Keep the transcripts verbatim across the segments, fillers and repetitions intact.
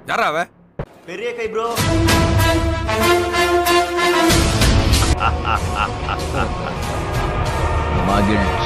யாரா அவ? பெரிய கை ப்ரோ. மகிழ்ச்சி.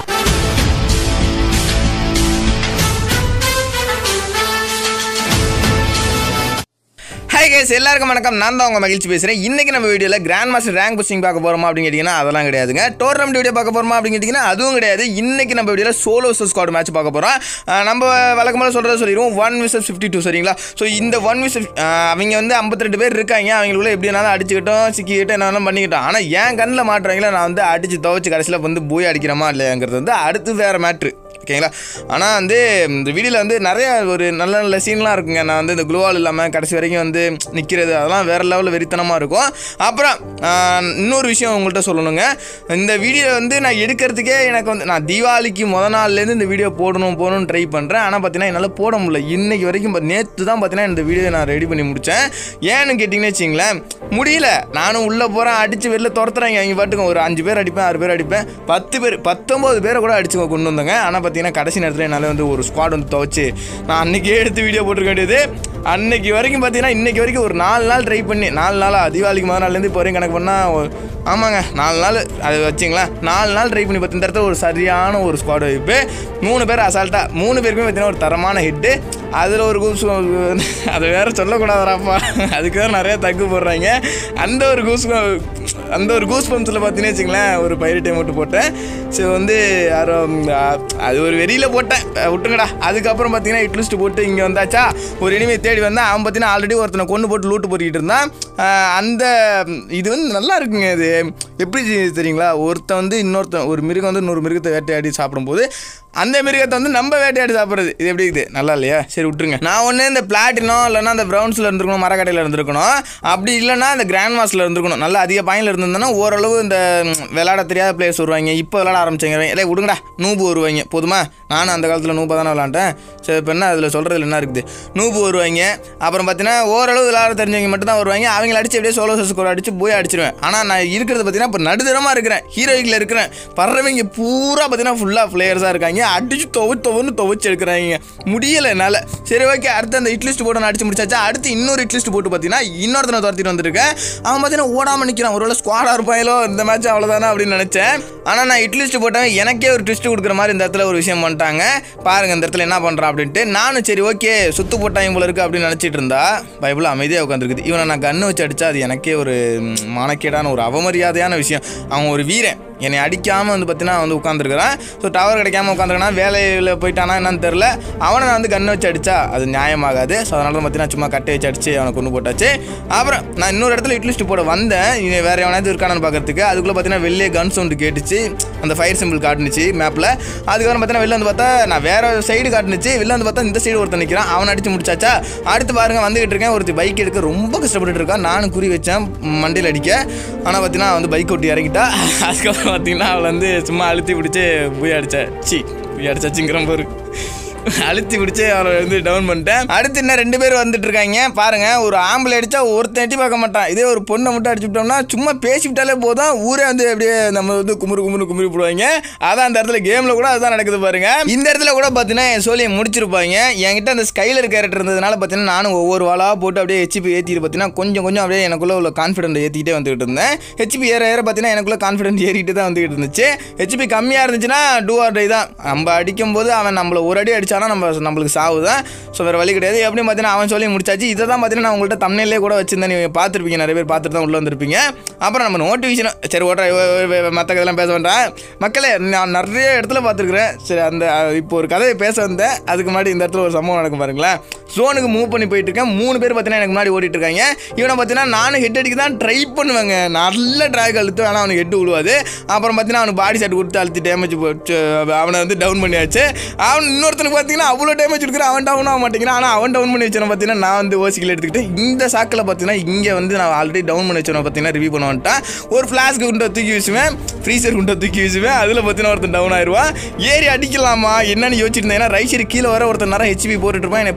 ஹாய் கைஸ், எல்லாருக்கும் வணக்கம். நான் தான் உங்கள் மகிழ்ச்சி பேசுகிறேன். இன்றைக்கி நம்ம வீடியோவில் கிராண்ட் மாஸ்டர் ரேங்க் புஷிங் பார்க்க போகிறோமா அப்படின்னு கேட்டிங்கன்னா அதெல்லாம் கிடையாதுங்க. டோர்னமெண்ட் வீடியோ பார்க்க போகிறோமா அப்படின்னு கேட்டிங்கன்னா அதுவும் கிடையாது. இன்றைக்கி நம்ம வீடியோவில் சோலோ வர்சஸ் ஸ்குவாட் மேட்ச் பார்க்க போகிறோம். நம்ம வழக்கமாக சொல்கிறத சொல்லிடுவோம், ஒன் விசஸ் ஃபிஃப்டி டூ சரிங்களா. ஸோ இந்த ஒன் விசஸ் அவங்க வந்து ஐம்பத்தி ரெண்டு பேர் இருக்காங்க. அவங்களுக்குள்ள எப்படி வேணாலும் அடிச்சுக்கிட்டோம், சிக்கிக்கிட்டோம், என்ன வேணாலும் பண்ணிக்கிட்டோம். ஆனால் என் கண்ணில் மாட்டுறாங்களே நான் வந்து அடித்து துவச்சி கடைசியில் வந்து போய் அடிக்கிறோமா இல்லையாங்கிறது வந்து அடுத்து வேறு மேட்ரு ஓகேங்களா. ஆனால் வந்து இந்த வீடியோவில் வந்து நிறைய ஒரு நல்ல நல்ல சீன்லாம் இருக்குங்க. நான் வந்து இந்த க்ளோவால் இல்லாமல் கடைசி வரைக்கும் வந்து நிற்கிறது அதெல்லாம் வேறு லெவலில் வெறித்தனமாக இருக்கும். அப்புறம் இன்னொரு விஷயம் உங்கள்கிட்ட சொல்லணுங்க. இந்த வீடியோ வந்து நான் எடுக்கிறதுக்கே எனக்கு வந்து நான் தீபாவளிக்கு முத நாள்லேருந்து இந்த வீடியோ போடணும் போகணும்னு ட்ரை பண்ணுறேன். ஆனால் பார்த்தீங்கன்னா என்னால் போட முடியல. இன்றைக்கி வரைக்கும் நேற்று தான் பார்த்தீங்கன்னா இந்த வீடியோ நான் ரெடி பண்ணி முடித்தேன். ஏன்னு கேட்டிங்கன்னு வச்சிங்களேன், முடியல. நானும் உள்ளே போகிறேன், அடித்து வெளில துரத்துறாங்க. அவங்க பாட்டுக்கும் ஒரு அஞ்சு பேர் அடிப்பேன், ஆறு பேர் அடிப்பேன், பத்து பேர் பத்தொம்போது பேரை கூட அடிச்சு கொண்டு வந்தாங்க. ஆனால் பார்த்தீங்கன்னா கடைசி நேரத்தில் என்னால் வந்து ஒரு ஸ்குவாட் வந்து துவச்சி நான் அன்றைக்கே எடுத்து வீடியோ போட்டிருக்க வேண்டியது. அன்றைக்கி வரைக்கும் பார்த்தீங்கன்னா இன்றைக்கி வரைக்கும் ஒரு நாலு நாள் ட்ரை பண்ணி நாலு நாளாக தீபாவளிக்கு முதல் நாள்லேருந்து இப்போ வரைக்கும் கணக்கு பண்ணால் ஆமாங்க நாலு நாள் அது வச்சிங்களேன். நாலு நாள் ட்ரை பண்ணி பார்த்து இந்த இடத்துல ஒரு சரியான ஒரு ஸ்குவாட் வைப்பு. மூணு பேர் அசால்ட்டாக மூணு பேருக்குமே பார்த்தீங்கன்னா ஒரு தரமான ஹிட்டு. அதில் ஒரு கூஸ் அதை வேறு சொல்லக்கூடாதாப்பா, அதுக்கு வேறு நிறையா தக்கு போடுறாங்க. அந்த ஒரு கூஸ் அந்த ஒரு கூஸ் பம்ப்ஸில் பார்த்தீங்கன்னு வச்சுங்களேன் ஒரு பைரட்டை மட்டும் போட்டேன். ஸோ வந்து யாரும் அது ஒரு வெளியில் போட்டேன் விட்டுங்கடா. அதுக்கப்புறம் பார்த்தீங்கன்னா ஹிட் லிஸ்ட்டு போட்டு இங்கே வந்தாச்சா ஒரு இனிமே தேடி வந்தால் அவன் பார்த்தீங்கன்னா ஆல்ரெடி ஒருத்தனை கொண்டு போட்டு லூட்டு போட்டுக்கிட்டு இருந்தான். அந்த இது வந்து நல்லா இருக்குங்க. இது எப்படி தெரியுங்களா, ஒருத்தன் வந்து இன்னொருத்தன் ஒரு மிருகம் வந்து இன்னொரு மிருகத்தை வேட்டையாடி சாப்பிடும்போது அந்த மிருகத்தை வந்து நம்ம வேட்டையாடி சாப்பிட்றது இது எப்படி இருக்குது, நல்லா இல்லையா? சரி விட்டுருங்க. நான் ஒன்று இந்த பிளாட்டினம் இல்லைனா அந்த ப்ரௌன்ஸில் இருந்துருக்கணும், மரக்கடையில் இருந்திருக்கணும். அப்படி இல்லைனா இந்த கிராண்ட் மாஸ்டரில் இருந்திருக்கணும். நல்லா அதிக பாயிண்டில் இருந்திருந்தோன்னா ஓரளவு இந்த விளையாட தெரியாத பிளேயர்ஸ் வருவாங்க. இப்போ விளையாட ஆரம்பிச்சாங்க. இல்லை விடுங்கடா, நூபு வருவாங்க. போதுமா, நானும் அந்த காலத்தில் நூபாக தானே விளாண்டேன். சரி இப்போ என்ன அதில் சொல்கிறதுல என்ன இருக்குது, நூபு வருவாங்க. அப்புறம் பார்த்தீங்கன்னா ஓரளவு விளையாட தெரிஞ்சவங்க மட்டும் தான் வருவாங்க. அவங்கள அடித்து எப்படியே சோலோ ஸ்கோர் அடித்து போய் அடிச்சிருவேன். ஆனால் நான் இருக்கிறது பார்த்தீங்கன்னா இப்போ நடுதரமாக இருக்கிறேன், ஹீரோயிக்கில் இருக்கிறேன். படுறவங்க பூரா பார்த்தீங்கன்னா ஃபுல்லாக பிளேயர்ஸாக இருக்காங்க. அடிச்சு தொவை தொவன்னு துவச்சி எடுக்கிறாங்க, முடியலை என்னால். சரி ஓகே, அடுத்து அந்த ஹிட் லிஸ்ட் போட்டு நான் அடிச்சு முடிச்சாச்சா. அடுத்து இன்னொரு ஹிட் லிஸ்ட் போட்டு பார்த்தீங்கன்னா இன்னொருத்தனை துரத்திட்டு வந்திருக்கேன். அவன் பார்த்தீங்கன்னா ஓடாமல் நிற்கிறான். ஒருவேளை ஸ்குவாடாக இருப்பாங்களோ இந்த மேட்ச் அவ்வளோதானே அப்படின்னு நினச்சேன். ஆனால் நான் ஹிட் லிஸ்ட் போட்டேன், எனக்கே ஒரு ட்விஸ்ட் கொடுக்குற மாதிரி இந்த இடத்துல ஒரு விஷயம் பண்ணிட்டாங்க. பாருங்கள் இந்த இடத்துல என்ன பண்ணுறான் அப்படின்ட்டு. நானும் சரி ஓகே சுத்து போட்டாங்க போல இருக்குது அப்படின்னு நினச்சிட்டு இருந்தா பைபிள் அமைதியாக உட்காந்துருக்குது. இவனை நான் கண்ணு வச்சு அடித்தா அது எனக்கே ஒரு மானக்கேடான ஒரு அவமரியாதையான விஷயம். அவன் ஒரு வீரன், என்னை அடிக்காமல் வந்து பார்த்தீங்கன்னா வந்து உட்காந்துருக்குறான். ஸோ டவர் கிடைக்காம உட்காந்துருக்கானா, வேலையில் போயிட்டானா என்னன்னு தெரில. அவனை நான் வந்து கண்ணை வச்சு அடித்தா அது நியாயமாகாது. ஸோ அதனால தான் பார்த்தீங்கன்னா சும்மா கட்டை வச்சு அடிச்சு அவனை கொண்டு போட்டாச்சு. அப்புறம் நான் இன்னொரு இடத்துல ஹிட் லிஸ்ட் போட வந்தேன், இவன் வேறு எவனாவது இருக்கானு பார்க்கறதுக்கு. அதுக்குள்ளே பார்த்தீங்கன்னா வெளியே கன் சவுண்டு கேட்டுச்சு, அந்த ஃபயர் சிம்பிள் காட்டுனுச்சு மேப்பில். அதுக்கப்புறம் பார்த்தீங்கன்னா வெளில வந்து பார்த்தா நான் வேறு சைடு காட்டுனுச்சு. வெளில வந்து பார்த்தா இந்த சைடு ஒருத்தன் நிற்கிறான், அவனை அடித்து முடிச்சாச்சா. அடுத்து பாருங்கள் வந்துகிட்டு இருக்கேன், ஒருத்தர் பைக் எடுக்க ரொம்ப கஷ்டப்பட்டு இருக்கான். நானும் குறி வச்சேன் மண்டியில் அடிக்க. ஆனால் பார்த்தீங்கன்னா வந்து பைக் ஓட்டி இறங்கிட்டா. அதுக்கப்புறம் பார்த்தீங்கன்னா அவளை வந்து சும்மா அழுத்தி பிடிச்சி போய் அடித்தா. சி போய் அடிச்சாச்சுங்கிற போரு அழுத்தி பிடிச்சி அவரை வந்து டவுன் பண்ணிட்டேன். அடுத்து இன்னும் ரெண்டு பேர் வந்துட்டு இருக்காங்க. பாருங்க, ஒரு ஆம்பளை அடித்தா ஒருத்தன் எட்டி பார்க்க மாட்டான். இதே ஒரு பொண்ணை மட்டும் அடிச்சுட்டோம்னா சும்மா பேசிவிட்டாலே போதும், ஊரே வந்து அப்படியே நம்ம வந்து குமுறு குமுறு குமுறி போடுவாங்க. அதான் அந்த இடத்துல கேமில் கூட அதுதான் நடக்குது பாருங்க. இந்த இடத்துல கூட பார்த்தீங்கன்னா என் சோழியை முடிச்சிருப்பாங்க. என்கிட்ட அந்த ஸ்கைலர் கேரக்டர் இருந்ததுனால பார்த்தீங்கன்னா நானும் ஒவ்வொரு வாளாக போட்டு அப்படியே ஹெச்பி ஏற்றிட்டு பார்த்தீங்கன்னா கொஞ்சம் கொஞ்சம் அப்படியே எனக்குள்ள உள்ள கான்ஃபிடென்ட் ஏற்றிக்கிட்டே வந்துகிட்டு இருந்தேன். ஹெச்பி ஏற ஏற பார்த்தீங்கன்னா எனக்குள்ள கான்ஃபிடென்ட் ஏறிட்டு தான் வந்துகிட்டு இருந்துச்சு. ஹெச்பி கம்மியாக இருந்துச்சுன்னா டூ ஆர் டை தான். நம்ம அடிக்கும் போது அவன் நம்மளை ஒரு அடி அடிச்சானா நம்ம நம்மளுக்கு சாவு தான். ஸோ வேறு வழி கிடையாது. எப்படியும் பார்த்தீங்கன்னா அவன் சொல்லி முடிச்சாச்சு. இதை தான் பார்த்தீங்கன்னா நான் உங்கள்கிட்ட தம்ப்நெயிலே கூட வச்சிருந்தேன், நீங்கள் பார்த்துருப்பீங்க, நிறைய பேர் பார்த்துட்டு தான் உள்ளே வந்திருப்பீங்க. அப்புறம் நம்ம நோட்டிஃபிகேஷன் சரி ஓட்டுற மற்ற கதையெல்லாம் பேச வேண்டாம் மக்களே. நான் நிறைய இடத்துல பார்த்துருக்குறேன். சரி அந்த இப்போ ஒரு கதையை பேச வந்தேன், அதுக்கு முன்னாடி இந்த இடத்துல ஒரு சம்பவம் நடக்கும் பாருங்களேன். ஜோனுக்கு மூவ் பண்ணி போயிட்டு இருக்கேன். மூணு பேர் பார்த்தீங்கன்னா எனக்கு முன்னாடி ஓடிட்டு இருக்காங்க. இவனை பார்த்தீங்கன்னா நானும் ஹெட் அடிக்க தான் ட்ரை பண்ணுவேங்க, நல்ல ட்ராக் அழுத்து, ஆனால் அவனுக்கு ஹெட்டு விழுவாது. அப்புறம் பார்த்தீங்கன்னா அவனுக்கு பாடி ஷாட் கொடுத்து அழுத்தி டேமேஜ் போச்சு, அவனை வந்து டவுன் பண்ணியாச்சு. அவன் இன்னொருத்தனுக்கு பார்த்தீங்கன்னா அவ்வளோ டேமேஜ் கொடுக்குறான், அவன் டவுன் ஆக மாட்டேங்கிறான். ஆனால் அவன் டவுன் பண்ணி வச்சவனை பார்த்தீங்கன்னா நான் வந்து ஓசிக்கில் எடுத்துக்கிட்டு இந்த சாக்கில் பார்த்தீங்கன்னா இங்கே வந்து நான் ஆல்ரெடி டவுன் பண்ணி வச்சவனை பார்த்தீங்கன்னா ரிவ்யூ பண்ண வந்துட்டேன். ஒரு ஃப்ளாஸ்க்கு குண்டை தூக்கி வீசுவேன், ஃப்ரீசர் குண்டை தூக்கி வீசுவேன். அதில் பார்த்தீங்கன்னா ஒருத்தன் டவுன் ஆயிடுவான். ஏறி அடிக்கலாமா என்னன்னு யோசிச்சுட்டு இருந்தேன். ஏன்னா ரைட் சைடு கீழே வர ஒருத்தர் நேரம் ஹெச்பி போட்டுட்டு இருப்பான். என்னை பார்த்துருப்பான்.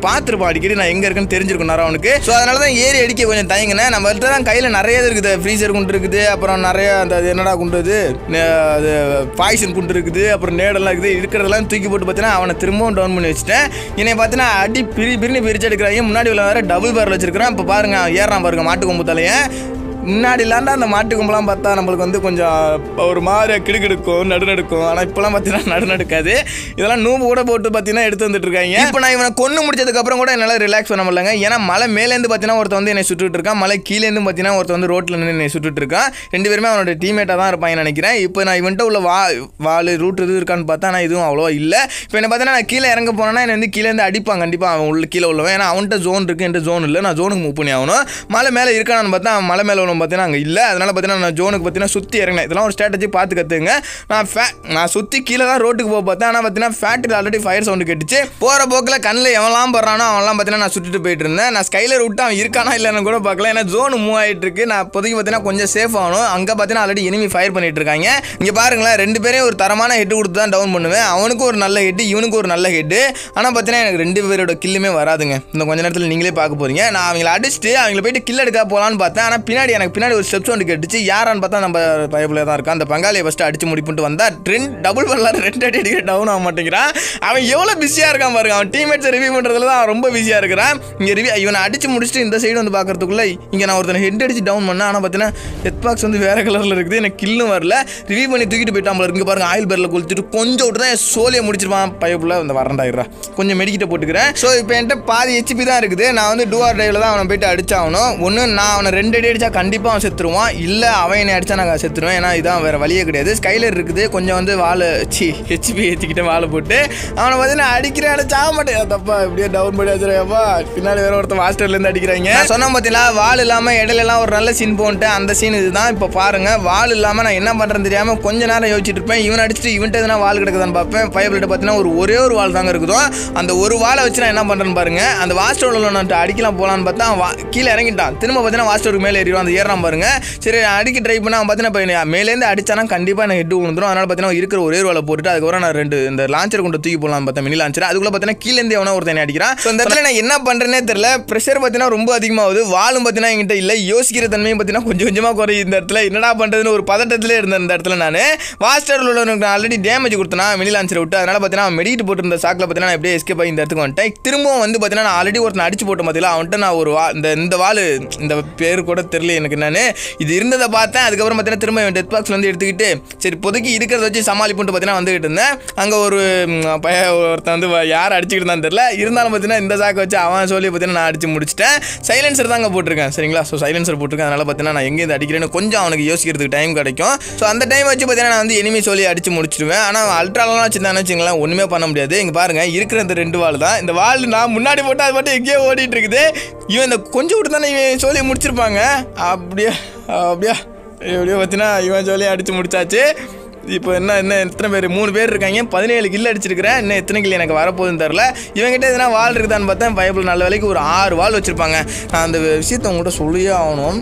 இருப்பான் அடிக்கடி நான் எங்கே இருக்குன்னு தெரிஞ்சிருக்கும் நேரம் அவனுக்கு. ஸோ அதனால தான் ஏறி அடிக்க கொஞ்சம் தயங்கினேன். நம்மள்ட்ட தான் கையில் நிறைய இருக்குது, ஃப்ரீசர் குண்டு இருக்குது, அப்புறம் நிறைய அந்த என்னடா குண்டு அது அது பாய்சன் குண்டு இருக்குது, அப்புறம் நேடெல்லாம் இருக்குது. இருக்கிறதெல்லாம் தூக்கி போட்டு பார்த்தீங்கன்னா அவனை திரும்பவும் டவுன் பண்ணி வச்சுட்டேன். என்னை பார்த்தீங்கன்னா அடி பிரி பிரின்னு பிரிச்சு எடுக்கிறாங்க. முன்னாடி உள்ள வேறு டபுள் பேரில் வச்சிருக்கிறேன். இப்போ பாருங்க ஏறான் பாருங்க மாட்டு கொம்பு தலையை. முன்னாடி இல்லாண்டா அந்த மாட்டு கும்பலாம் பார்த்தா நம்மளுக்கு வந்து கொஞ்சம் ஒரு மாதிரி கிடுக்கிடுக்கும் நடுநடுக்கும். ஆனால் இப்போலாம் பார்த்தீங்கன்னா நடுநடுக்காது. இதெல்லாம் நூம்பு கூட போட்டு பார்த்தீங்கன்னா எடுத்து வந்துட்டு இருக்காங்க. இப்போ நான் இவனை கொண்டு முடிச்சதுக்கப்புறம் கூட என்னால் ரிலாக்ஸ் பண்ண முடியலங்க. ஏன்னா மலை மேலேருந்து பார்த்தீங்கன்னா ஒருத்த வந்து என்னை சுட்டுட்டு இருக்கான், மலை கீழேருந்து பார்த்தீங்கன்னா ஒருத்த வந்து ரோட்டில் நின்று என்னை சுட்டுட்டு இருக்கான். ரெண்டு பேருமே அவனோட டீமேட்டாக தான் இருப்பாங்க நினைக்கிறேன். இப்போ நான் இவன்ட்ட உள்ள வா வால் ரூட் இது இருக்கான்னு பார்த்தா ஆனால் இதுவும் அவ்வளோவா இல்லை. இப்போ என்ன பார்த்தீங்கன்னா நான் கீழே இறங்க போனேன்னா என்னை வந்து கீழேருந்து அடிப்பான் கண்டிப்பாக. அவன் உள்ள கீழே உள்ளவன். ஏன்னா அவன்கிட்ட ஜோன் இருக்குது, என்கிட்ட ஜோன் இல்லை. நான் ஜோனுக்கு மூவ் பண்ணி ஆகணும். மலை மேலே இருக்கானு பார்த்தா அவன் மலை மேலே உள்ள பார்த்தீங்கன்னா அங்கே இல்லை. அதனால பார்த்தீங்கன்னா நான் ஜோனுக்கு பார்த்தீங்கன்னா சுற்றி இறங்கினேன். இதெல்லாம் ஒரு ஸ்ட்ராட்டஜி பார்த்து கற்றுங்க. நான் ஃபே நான் சுற்றி கீழே தான் ரோட்டுக்கு போக பார்த்தேன். ஆனால் பார்த்தீங்கன்னா ஃபேட்டில் ஆல்ரெடி ஃபயர் சவுண்டு கேட்டுச்சு. போகிற போக்கில் கண்ணில் எவெல்லாம் போடுறானோ அவன்லாம் பார்த்தீங்கன்னா நான் சுட்டுட்டு போயிட்டு இருந்தேன். நான் ஸ்கைலர் விட்டு அவன் இருக்கானா இல்லைன்னு கூட பார்க்கல. ஏன்னா ஜோன் மூவ் ஆகிட்டு இருக்கு. நான் இப்போதைக்கு பார்த்தீங்கன்னா கொஞ்சம் சேஃப் ஆகணும். அங்கே பார்த்தீங்கன்னா ஆல்ரெடி எனிமி ஃபயர் பண்ணிட்டு இருக்காங்க. இங்கே பாருங்களேன், ரெண்டு பேரையும் ஒரு தரமான ஹெட்டு கொடுத்து தான் டவுன் பண்ணுவேன். அவனுக்கு ஒரு நல்ல ஹெட்டு, இவனுக்கு ஒரு நல்ல ஹெட்டு. ஆனால் பார்த்தீங்கன்னா எனக்கு ரெண்டு பேரோட கில்லுமே வராதுங்க. இந்த கொஞ்ச நேரத்தில் நீங்களே பார்க்க போறீங்க. நான் அவங்களை அடிச்சுட்டு அவங்களை போயிட்டு கில் எடுக்க போகலான்னு பார்த்தேன். ஆனால் பின்னாடி எனக்கு பின்னாடி ஒரு ஸ்டெப் சவுண்டு கேட்டுச்சு. யாரான்னு பார்த்தா நம்ம பைபிளில் தான் இருக்கான். அந்த பங்காளியை ஃபஸ்ட்டு அடிச்சு முடிப்புட்டு வந்தா ரெண்டு டபுள் பண்ணலாம், ரெண்டு அடி அடிக்க டவுன் ஆக மாட்டேங்கிறான். அவன் எவ்வளோ பிஸியாக இருக்கான் பாருங்க. அவன் டீம்மேட்ஸை ரிவ்யூ பண்ணுறதுல தான் அவன் ரொம்ப பிஸியாக இருக்கிறான். இங்கே ரிவ்யூ இவனை அடிச்சு முடிச்சுட்டு இந்த சைடு வந்து பார்க்கறதுக்குள்ள இங்கே நான் ஒருத்தனை ஹெட் அடிச்சு டவுன் பண்ணேன். ஆனால் பார்த்தீங்கன்னா ஹெட் பாக்ஸ் வந்து வேறு கலரில் இருக்குது. எனக்கு கில்லும் வரல. ரிவ்யூ பண்ணி தூக்கிட்டு போயிட்டான். இங்கே பாருங்க ஆயில் பேரில் குளிச்சுட்டு கொஞ்சம் விட்டு தான் சோலியை முடிச்சிருப்பான். பைப்பில் இந்த வரண்டாயிடுறா கொஞ்சம் மெடிக்கிட்ட போட்டுக்கிறேன். ஸோ இப்போ என்கிட்ட பாதி ஹெச்பி தான் இருக்குது. நான் வந்து டூஆர் டைவில் தான் அவனை போயிட்டு அடிச்சாகணும். ஒன்று நான் அவனை ரெண்டு அடி அடித்தா கண்டிப்பாக அவன் செத்துருவான். இல்லை அவன் என்னை அடித்தா நான் செத்துருவேன். ஏன்னா இதான் வேறு வழியே கிடையாது. ஸ்கைலர் இருக்குது, கொஞ்சம் வந்து வாழை சி ஹெச்பி ஏற்றிக்கிட்டு வாழை போட்டு அவனை பார்த்தீங்கன்னா அடிக்கிறேன். அடிச்சா மாட்டேன் தப்பா இப்படியே டவுன் பண்ணி வச்சுருப்பா. பின்னாடி வேற ஒருத்தர் மாஸ்டர்லேருந்து அடிக்கிறாங்க. சொன்ன பார்த்தீங்களா வால் இல்லாமல் இடையிலலாம் ஒரு நல்ல சீன் போன்ட்டு அந்த சீன் இதுதான். இப்போ பாருங்க வால் இல்லாமல் நான் என்ன பண்ணுறேன்னு தெரியாமல் கொஞ்ச நேரம் யோசிச்சுட்டு இருப்பேன். இவன் அடிச்சுட்டு இவன்ட்டு எதுனா வால் கிடக்குதான்னு பார்ப்பேன். பைபிள்கிட்ட பார்த்தீங்கன்னா ஒரு ஒரே ஒரு வால் தாங்க இருக்குதோ. அந்த ஒரு வாழை வச்சு நான் என்ன பண்ணுறேன்னு பாருங்க. அந்த வாஸ்டர் நான் அடிக்கலாம் போகலான்னு பார்த்தா கீழே இறங்கிட்டான். திரும்ப பார்த்தீங்கன்னா வாஸ்டருக்கு மேலே ஏறிடுவான். அந்த ஏறான் பாருங்க. சரி அடிக்க ட்ரை பண்ண அவன் பார்த்தீங்கன்னா மேலேருந்து அடிச்சானா கண்டிப்பாக எனக்கு ஹெட் விழுந்துடும். அதனால பார்த்தீங்கன்னா இருக்கிற ஒரே வாழை போட்டுட்டு அதுக்கப்புறம் நான் ரெண்டு இந்த லான்ச்சர் கொண்டு தூக்கி போடலாம் பார்த்தேன், மினி லான்ச்சர். அதுக்குள்ள பார்த்தீங்கன்னா கீழேருந்து எவனோ ஒருத்தனை அடிக்கிறான். ஸோ இந்த இடத்துல நான் என்ன பண்ணுறேன்னே தெரியல. ப்ரெஷர் பார்த்தீங்கன்னா ரொம்ப அதிகமாகுது. வாழும் பார்த்தீங்கன்னா என்கிட்ட இல்லை. யோசிக்கிற தன்மையும் பார்த்தீங்கன்னா கொஞ்சம் கொஞ்சமாக குறையும். இந்த இடத்துல என்னடா பண்ணுறதுன்னு ஒரு பதட்டத்திலே இருந்தேன். இந்த இடத்துல நான் வாஸ்டர் உள்ளவனுக்கு நான் ஆல்ரெடி டேமேஜ் கொடுத்தேன் மினி லான்ச்சரை விட்டு. அதனால பார்த்தீங்கன்னா அவன் மெடிக்கிட்டு போட்டுருந்த சாக்கில் பார்த்தீங்கன்னா நான் எப்படியே எஸ்கேப் ஆகி இந்த இடத்துக்கு வந்துட்டேன். திரும்பவும் வந்து பார்த்தீங்கன்னா நான் ஆல்ரெடி ஒருத்தனை அடிச்சு போட்ட பார்த்தீங்களா அவன்கிட்ட நான் ஒரு வா இந்த இந்த வாள் இந்த பேர் கூட தெரியல எனக்கு. நான் இது இருந்ததை பார்த்தேன். அதுக்கப்புறம் பார்த்தீங்கன்னா திரும்ப டெத் பாக்ஸ் வந்து எடுத்துக்கிட்டு சரி இப்போதைக்கு இருக்கிறத வச்சு சமாளிப்புட்டு பார்த்தீங்கன்னா வந்துகிட்டு இருந்தேன். அங்கே ஒரு பைய ஒருத்தன் வந்து யார் அடிச்சுக்கிட்டு தான் தெரியல. இருந்தாலும் பார்த்தீங்கன்னா இந்த சாக்கை வச்சு அவன் சொல்லி பார்த்தீங்கன்னா நான் அடிச்சு முடிச்சிட்டேன். சைலன்சர் தாங்க போட்டிருக்கேன் சரிங்களா. ஸோ சைலன்சர் போட்டிருக்கேன். அதனால் பார்த்தீங்கன்னா நான் எங்கேருந்து அடிக்கிறேன்னு கொஞ்சம் அவனுக்கு யோசிக்கிறதுக்கு டைம் கிடைக்கும். ஸோ அந்த டைம் வச்சு பார்த்தீங்கன்னா நான் வந்து எனிமி சொல்லி அடிச்சு முடிச்சிடுவேன். ஆனால் அல்ட்ராலாம் வச்சுருந்தானு வச்சுங்களேன் ஒன்றுமே பண்ண முடியாது. இங்கே பாருங்க இருக்கிற இந்த ரெண்டு வாள் தான். இந்த வாள் நான் முன்னாடி போட்டு அது மட்டும் எங்கேயோ ஓடிட்டு இருக்குது. இவன் இந்த கொஞ்சம் விட்டு தானே இவன் சொல்லி முடிச்சிருப்பாங்க. அப்படியே அப்படியா எப்படியோ பார்த்தீங்கன்னா இவன் சொல்லி அடித்து முடிச்சாச்சு. இப்போ என்ன என்ன எத்தனை பேர் மூணு பேர் இருக்காங்க. பதினேழு கில் அடிச்சிருக்கிறேன். இன்னும் எத்தனை கில் எனக்கு வரப்போகுதுன்னு தெரில. இவங்ககிட்ட எதுனா வால் இருக்குதான்னு பார்த்தேன். பைபிள் நல்ல வேலைக்கு ஒரு ஆறு வால் வச்சுருப்பாங்க. நான் அந்த விஷயத்தை உங்கள்கிட்ட சொல்லியே ஆகணும்.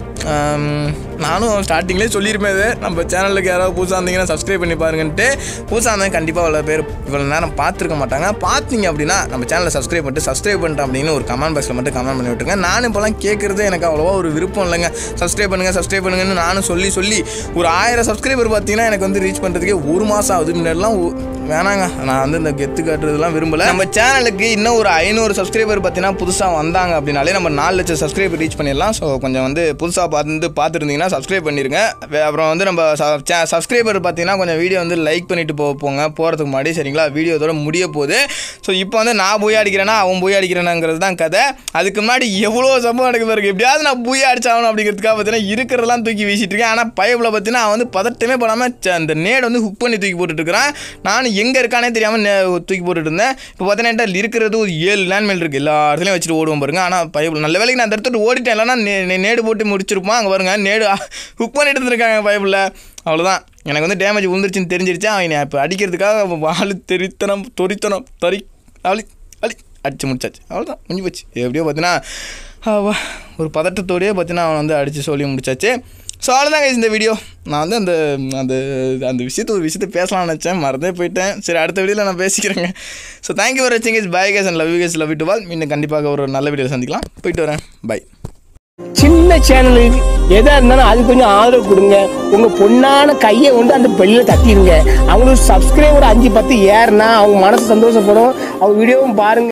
நானும் ஸ்டார்டிங்லேயே சொல்லியிருப்பேன். இது நம்ம சேனலுக்கு யாராவது புதுசாக இருந்தீங்கன்னா சப்ஸ்கிரைப் பண்ணி பாருங்கன்ட்டு. புதுசாக இருந்தால் கண்டிப்பாக அவ்வளோ பேர் இவ்வளோ நேரம் பார்த்துருக்க மாட்டாங்க. பார்த்தீங்க அப்படின்னா நம்ம சேனலை சப்ஸ்கிரைப் பண்ணிட்டு சப்ஸ்கிரைப் பண்ணிட்டேன் அப்படின்னு ஒரு கமெண்ட் பாக்ஸில் மட்டும் கமெண்ட் பண்ணி விட்டுருங்க. நானும் இப்போலாம் கேட்குறது எனக்கு அவ்வளோவா ஒரு விருப்பம் இல்லைங்க. சப்ஸ்கிரைப் பண்ணுங்கள் சப்ஸ்கிரைப் பண்ணுங்கன்னு நானும் சொல்லி சொல்லி ஒரு ஆயிரம் சப்ஸ்கிரைபர் பார்த்தீங்கன்னா எனக்கு வந்து ரீச் பண்ணுறதுக்கே ஒரு மாதம் ஆகுது. முன்னாடிலாம் வேணாங்க நான் வந்து இந்த கெத்து காட்டுறதுலாம் விரும்பலை. நம்ம சேனலுக்கு இன்னும் ஒரு ஐநூறு சப்ஸ்கிரைபர் பார்த்தீங்கன்னா புதுசாக வந்தாங்க அப்படின்னாலே நம்ம நாலு லட்சம் சப்ஸ்கிரைபர் ரீச் பண்ணிடலாம். ஸோ கொஞ்சம் வந்து புதுசாக பார்த்து பார்த்துருந்தீங்கன்னா சப்ஸ்கிரைப் பண்ணிடுங்க. அப்புறம் வந்து நம்ம சப்ஸ்கிரைபர் பார்த்தீங்கன்னா கொஞ்சம் வீடியோ வந்து லைக் பண்ணிட்டு போக போங்க போகிறதுக்கு முன்னாடி சரிங்களா. வீடியோ இதோட முடிய போகுது. ஸோ இப்போ வந்து நான் பூயா அடிக்கிறேன்னா அவன் பூயா அடிக்கிறேனாங்கிறது தான் கதை. அதுக்கு முன்னாடி எவ்வளோ சம்பவம் நடக்குது இருக்குது. எப்படியாவது நான் பூயா அடிச்சாகணும் அப்படிங்கிறதுக்காக பார்த்தீங்கன்னா இருக்கிறதெல்லாம் தூக்கி வீசிட்டு இருக்கேன். ஆனால் பைப்பில் பார்த்தீங்கன்னா அவன் வந்து பதட்டமே போடாமல் அந்த நேடு வந்து ஹுக் பண்ணி தூக்கி போட்டுட்டு இருக்கிறான். நான் எங்கே இருக்கானே தெரியாமல் தூக்கி போட்டுட்டு இருந்தேன். இப்போ பார்த்தீங்கன்னா இருக்கிறது ஒரு ஏழு லேண்ட்மெயில் இருக்குது. எல்லா இடத்துலையும் வச்சுட்டு ஓடுவோம் பாருங்க. ஆனால் பைப்பில் நல்ல வேலைக்கு நான் அந்த இடத்துல ஓடிட்டேன். இல்லைன்னா நே நேடு போட்டு முடிச்சிருப்பான். அங்கே பாருங்க நேடு ஹுக் பண்ணிட்டு இருந்திருக்காங்க பைப்பில். அவ்வளோதான் எனக்கு வந்து டேமேஜ் விழுந்துருச்சுன்னு தெரிஞ்சிருச்சா. அவன் இப்போ அடிக்கிறதுக்காக வாழு தெரித்தனம் தொரித்தனம் தறி அவளி அழி அடிச்சு முடிச்சாச்சு. அவ்வளோதான் முடிஞ்சு போச்சு. எப்படியோ பார்த்தீங்கன்னா ஒரு பதட்டத்தோடையே பார்த்தீங்கன்னா அவன் வந்து அடித்து சொல்லி முடிச்சாச்சு. ஸோ அவ்வளோதான் கைஸ் இந்த வீடியோ. நான் வந்து அந்த அந்த அந்த விஷயத்தை ஒரு விஷயத்தை பேசலாம்னு நினச்சேன், மறந்தே போயிட்டேன். சரி, அடுத்த வீடியோவில் நான் பேசிக்கிறேங்க. ஸோ தேங்க்யூ ஃபார் வாட்சிங் guys. Bye guys and love you guys. Love you to all. இன்னும் கண்டிப்பாக ஒரு நல்ல வீடியோவில் சந்திக்கலாம். போயிட்டு வரேன். பை. சின்ன சேனலு எதா இருந்தாலும் அது கொஞ்சம் ஆதரவு கொடுங்க. உங்க பொண்ணான கையை கொண்டு அந்த பெல்லில் தட்டிடுங்க. அவங்களுக்கு சப்ஸ்கிரைபர் அஞ்சு பத்து ஏறுனா அவங்க மனசு சந்தோஷப்படும். அவங்க வீடியோவும் பாருங்க.